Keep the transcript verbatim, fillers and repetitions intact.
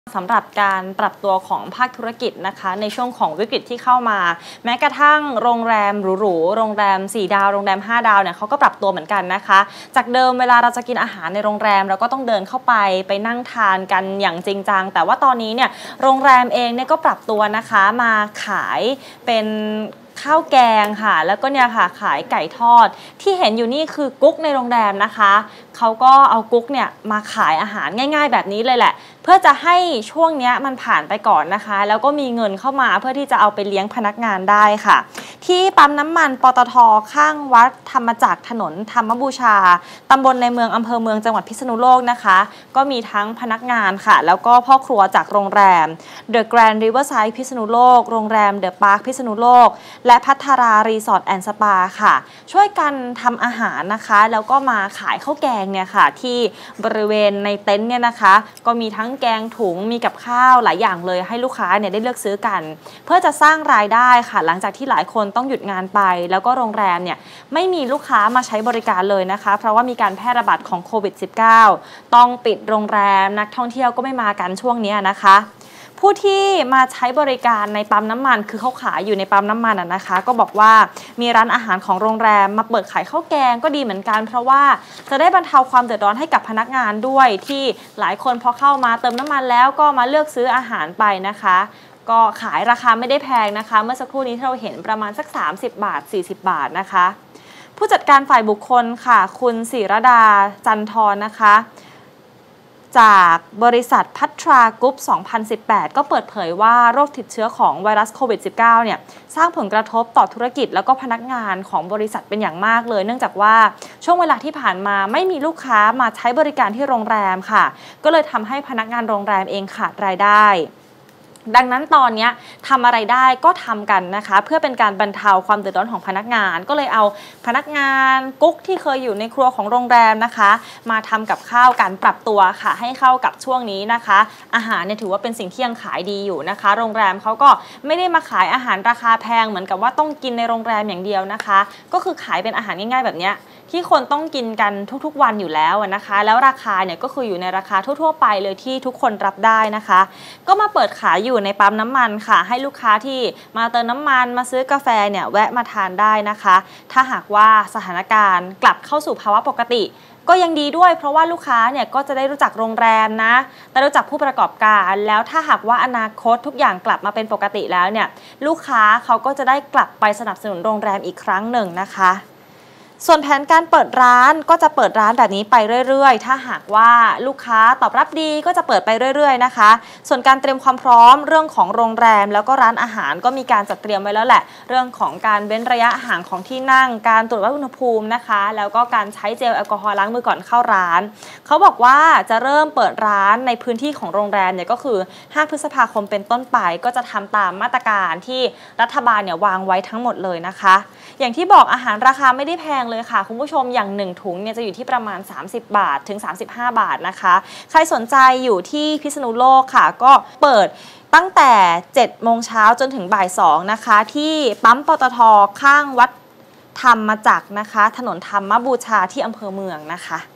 สำหรับการปรับตัวของภาคธุรกิจนะคะในช่วงของวิกฤตที่เข้ามาแม้กระทั่งโรงแรมหรูๆโรงแรมสี่ดาวโรงแรมห้าดาวเนี่ยเขาก็ปรับตัวเหมือนกันนะคะจากเดิมเวลาเราจะกินอาหารในโรงแรมเราก็ต้องเดินเข้าไปไปนั่งทานกันอย่างจริงจังแต่ว่าตอนนี้เนี่ยโรงแรมเองเนี่ยก็ปรับตัวนะคะมาขายเป็นข้าวแกงค่ะแล้วก็เนี่ยค่ะขายไก่ทอดที่เห็นอยู่นี่คือกุ๊กในโรงแรมนะคะเขาก็เอากุ๊กเนี่ยมาขายอาหารง่ายๆแบบนี้เลยแหละเพื่อจะให้ช่วงนี้มันผ่านไปก่อนนะคะแล้วก็มีเงินเข้ามาเพื่อที่จะเอาไปเลี้ยงพนักงานได้ค่ะที่ปั๊มน้ำมันปตท.ข้างวัดธรรมจักรถนนธรรมบูชาตำบลในเมืองอำเภอเมืองจังหวัดพิษณุโลกนะคะก็มีทั้งพนักงานค่ะแล้วก็พ่อครัวจากโรงแรม The Grand Riverside พิษณุโลกโรงแรม The Park พิษณุโลกและพัทรารีสอร์ทแอนด์สปาค่ะช่วยกันทำอาหารนะคะแล้วก็มาขายข้าวแกงเนี่ยค่ะที่บริเวณในเต็นท์เนี่ยนะคะก็มีทั้งแกงถุงมีกับข้าวหลายอย่างเลยให้ลูกค้าเนี่ยได้เลือกซื้อกันเพื่อจะสร้างรายได้ค่ะหลังจากที่หลายคนต้องหยุดงานไปแล้วก็โรงแรมเนี่ยไม่มีลูกค้ามาใช้บริการเลยนะคะเพราะว่ามีการแพร่ระบาดของโควิด สิบเก้า ต้องปิดโรงแรมนักท่องเที่ยวก็ไม่มากันช่วงนี้นะคะผู้ที่มาใช้บริการในปั๊มน้ำมันคือเขาขายอยู่ในปั๊มน้ำมันนะคะก็บอกว่ามีร้านอาหารของโรงแรมมาเปิดขายข้าวแกงก็ดีเหมือนกันเพราะว่าจะได้บรรเทาความเดือดร้อนให้กับพนักงานด้วยที่หลายคนพอเข้ามาเติมน้ำมันแล้วก็มาเลือกซื้ออาหารไปนะคะก็ขายราคาไม่ได้แพงนะคะเมื่อสักครู่นี้ที่เราเห็นประมาณสักสามสิบบาทสี่สิบบาทนะคะผู้จัดการฝ่ายบุคคลค่ะคุณศิรดาจันทร์นะคะจากบริษัทพัทรากรุ๊ป สองพันสิบแปด ก็เปิดเผยว่าโรคติดเชื้อของไวรัสโควิด สิบเก้า เนี่ยสร้างผลกระทบต่อธุรกิจแล้วก็พนักงานของบริษัทเป็นอย่างมากเลยเนื่องจากว่าช่วงเวลาที่ผ่านมาไม่มีลูกค้ามาใช้บริการที่โรงแรมค่ะก็เลยทำให้พนักงานโรงแรมเองขาดรายได้ดังนั้นตอนนี้ทำอะไรได้ก็ทำกันนะคะเพื่อเป็นการบรรเทาความเดือดร้อนของพนักงานก็เลยเอาพนักงานกุ๊กที่เคยอยู่ในครัวของโรงแรมนะคะมาทำกับข้าวกันปรับตัวค่ะให้เข้ากับช่วงนี้นะคะอาหารเนี่ยถือว่าเป็นสิ่งที่ยังขายดีอยู่นะคะโรงแรมเขาก็ไม่ได้มาขายอาหารราคาแพงเหมือนกับว่าต้องกินในโรงแรมอย่างเดียวนะคะก็คือขายเป็นอาหารง่ายๆแบบนี้ที่คนต้องกินกันทุกๆวันอยู่แล้วนะคะแล้วราคาเนี่ยก็คืออยู่ในราคาทั่วๆไปเลยที่ทุกคนรับได้นะคะก็มาเปิดขายอยู่ในปั๊มน้ำมันค่ะให้ลูกค้าที่มาเติมน้ำมันมาซื้อกาแฟเนี่ยแวะมาทานได้นะคะถ้าหากว่าสถานการณ์กลับเข้าสู่ภาวะปกติก็ยังดีด้วยเพราะว่าลูกค้าเนี่ยก็จะได้รู้จักโรงแรมนะได้รู้จักผู้ประกอบการแล้วถ้าหากว่าอนาคตทุกอย่างกลับมาเป็นปกติแล้วเนี่ยลูกค้าเขาก็จะได้กลับไปสนับสนุนโรงแรมอีกครั้งหนึ่งนะคะส่วนแผนการเปิดร้านก็จะเปิดร้านแบบนี้ไปเรื่อยๆถ้าหากว่าลูกค้าตอบรับดีก็จะเปิดไปเรื่อยๆนะคะส่วนการเตรียมความพร้อมเรื่องของโรงแรมแล้วก็ร้านอาหารก็มีการจัดเตรียมไว้แล้วแหละเรื่องของการเว้นระยะห่างของที่นั่งการตรวจวัดอุณหภูมินะคะแล้วก็การใช้เจลแอลกอฮอล์ล้างมือก่อนเข้าร้านเขาบอกว่าจะเริ่มเปิดร้านในพื้นที่ของโรงแรมเนี่ยก็คือห้าพฤษภาคมเป็นต้นไปก็จะทำตามมาตรการที่รัฐบาลเนี่ยวางไว้ทั้งหมดเลยนะคะอย่างที่บอกอาหารราคาไม่ได้แพงเลยค่ะคุณผู้ชมอย่างหนึ่งถุงเนี่ยจะอยู่ที่ประมาณสามสิบบาทถึงสามสิบห้าบาทนะคะใครสนใจอยู่ที่พิษณุโลกค่ะก็เปิดตั้งแต่เจ็ดโมงเช้าจนถึงบ่ายสองนะคะที่ปั๊มปตท.ข้างวัดธรรมจักรนะคะถนนธรรมบูชาที่อำเภอเมืองนะคะ